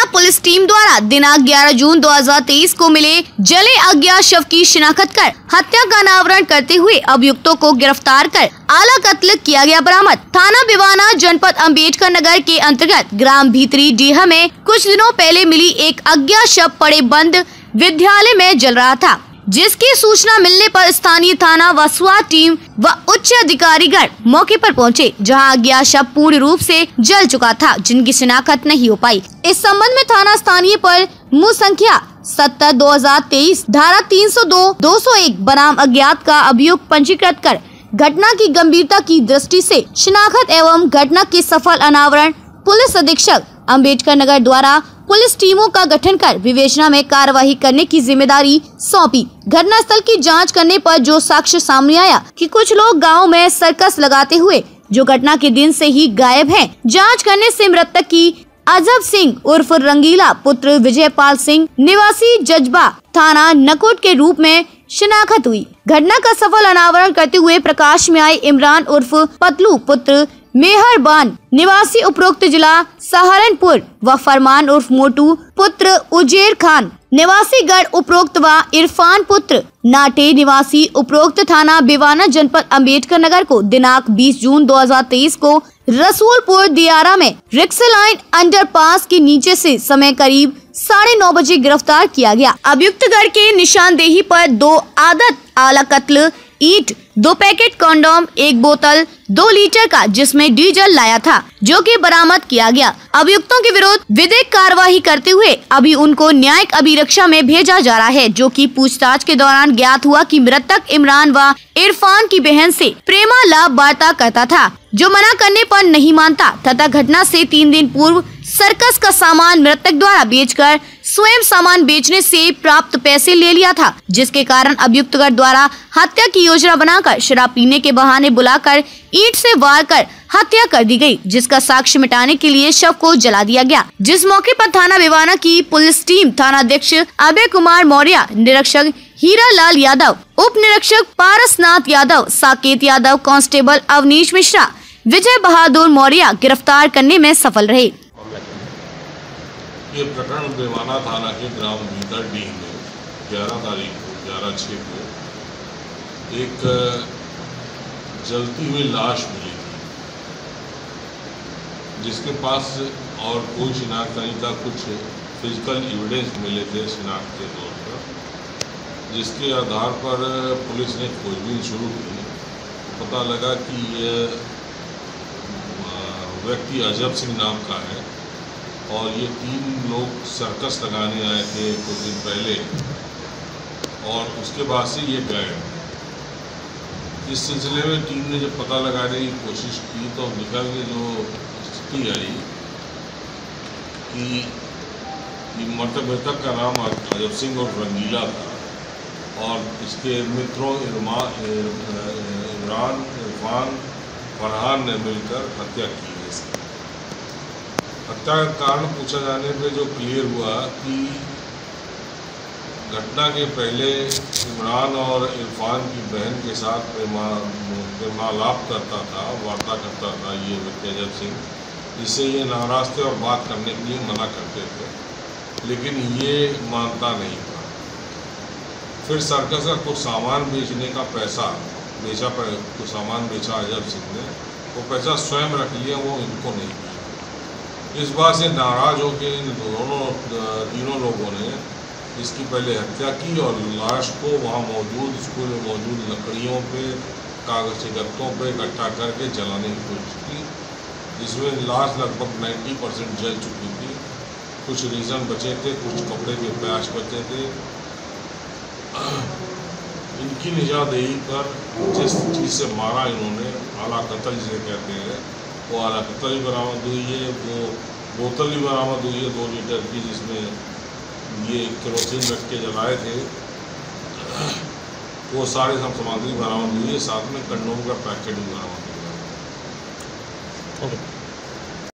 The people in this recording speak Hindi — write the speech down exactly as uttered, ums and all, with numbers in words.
पुलिस टीम द्वारा दिनांक ग्यारह जून दो हजार तेईस को मिले जले अज्ञात शव की शिनाख्त कर हत्या का अनावरण करते हुए अभियुक्तों को गिरफ्तार कर आला कत्ल किया गया बरामद। थाना बिवाना जनपद अम्बेडकर नगर के अंतर्गत ग्राम भीतरी डीहा में कुछ दिनों पहले मिली एक अज्ञात शव पड़े बंद विद्यालय में जल रहा था, जिसकी सूचना मिलने पर स्थानीय थाना व स्वात टीम व उच्च अधिकारीगण मौके पर पहुंचे, जहां अज्ञात शव पूर्ण रूप से जल चुका था, जिनकी शिनाख्त नहीं हो पाई। इस संबंध में थाना स्थानीय पर मुँह संख्या सत्तर दो हजार तेईस धारा तीन सौ दो दो सौ एक बनाम अज्ञात का अभियुक्त पंजीकृत कर घटना की गंभीरता की दृष्टि से शिनाख्त एवं घटना के सफल अनावरण पुलिस अधीक्षक अम्बेडकर नगर द्वारा पुलिस टीमों का गठन कर विवेचना में कार्यवाही करने की जिम्मेदारी सौंपी। घटना स्थल की जांच करने पर जो साक्ष्य सामने आया कि कुछ लोग गांव में सर्कस लगाते हुए जो घटना के दिन से ही गायब हैं। जांच करने से मृतक की अजब सिंह उर्फ रंगीला पुत्र विजयपाल सिंह निवासी जज्बा थाना नकोट के रूप में शिनाख्त हुई। घटना का सफल अनावरण करते हुए प्रकाश में आए इमरान उर्फ पतलू पुत्र मेहरबान निवासी उपरोक्त जिला सहारनपुर व फरमान उर्फ मोटू पुत्र उजेर खान निवासी गढ़ उपरोक्त व इरफान पुत्र नाटे निवासी उपरोक्त थाना बिवाना जनपद अम्बेडकर नगर को दिनांक बीस जून दो हजार तेईस को रसूलपुर दियारा में रिक्शा लाइन अंडरपास के नीचे से समय करीब साढ़े नौ बजे गिरफ्तार किया गया। अभियुक्त गढ़ के निशानदेही पर दो आदत आला कत्ल ईंट, दो पैकेट कंडोम, एक बोतल दो लीटर का जिसमें डीजल लाया था, जो कि बरामद किया गया। अभियुक्तों के विरुद्ध विधिक कार्यवाही करते हुए अभी उनको न्यायिक अभिरक्षा में भेजा जा रहा है, जो कि पूछताछ के दौरान ज्ञात हुआ कि मृतक इमरान व इरफान की बहन से प्रेमालाप वार्ता करता था, जो मना करने पर नहीं मानता तथा घटना से तीन दिन पूर्व सर्कस का सामान मृतक द्वारा बेचकर स्वयं सामान बेचने से प्राप्त पैसे ले लिया था, जिसके कारण अभियुक्त द्वारा हत्या की योजना बनाकर शराब पीने के बहाने बुलाकर ईंट से वार कर हत्या कर दी गई, जिसका साक्ष्य मिटाने के लिए शव को जला दिया गया। जिस मौके पर थाना बिवाना की पुलिस टीम थानाध्यक्ष अभय कुमार मौर्य, निरीक्षक हीरा लाल यादव, उप निरीक्षक पारसनाथ यादव, साकेत यादव, कांस्टेबल अवनीश मिश्रा, विजय बहादुर मौर्य गिरफ्तार करने में सफल रहे। ये प्रकरण बिवाना थाना के ग्राम भीतर डीह में ग्यारह तारीख को ग्यारह छः को एक जलती हुई लाश मिली थी, जिसके पास और कोई शिनाख्त नहीं था। कुछ फिजिकल एविडेंस मिले थे शिनाख्त के तौर पर, जिसके आधार पर पुलिस ने खोजबीन शुरू की। पता लगा कि यह व्यक्ति अजब सिंह नाम का है और ये तीन लोग सर्कस लगाने आए थे कुछ दिन पहले और उसके बाद से ये गए। इस सिलसिले में टीम ने जब पता लगाने की कोशिश की तो निकल के जो स्थिति आई कि मृतक का नाम अजब सिंह और रंगीला था और इसके मित्रों इमरान, इरफान, फरहान ने मिलकर हत्या की है। हत्या का कारण पूछा जाने पे जो क्लियर हुआ कि घटना के पहले इमरान और इरफान की बहन के साथ प्रेमा प्रेमालाप करता था, वार्ता करता था ये व्यक्ति अजब सिंह, जिससे ये नाराज थे और बात करने के लिए मना करते थे, लेकिन ये मानता नहीं था। फिर सर्कस का कुछ सामान बेचने का पैसा बेचा, कुछ सामान बेचा अजब सिंह ने, वो पैसा स्वयं रख लिया, वो इनको नहीं दिया। इस बात से नाराज होकर इन दोनों तीनों लोगों ने इसकी पहले हत्या की और लाश को वहाँ मौजूद स्कूल में मौजूद लकड़ियों पे, कागज के गत्तों पे इकट्ठा करके जलाने की कोशिश की, जिसमें लाश लगभग नब्बे परसेंट जल चुकी थी। कुछ रीज़न बचे थे, कुछ कपड़े के प्यास बचे थे। इनकी निशानदेही पर जिस चीज़ से मारा इन्होंने, आला कत्ल जिसे कहते हैं, वो आला कत्ल भी बरामद हुई है। वो बोतल भी बरामद हुई है दो लीटर की, जिसमें ये केरोसिन रख के जलाए थे। वो सारे सब सामग्री बरामद हुई है, साथ में कंडोम का पैकेट भी बरामद हुआ है।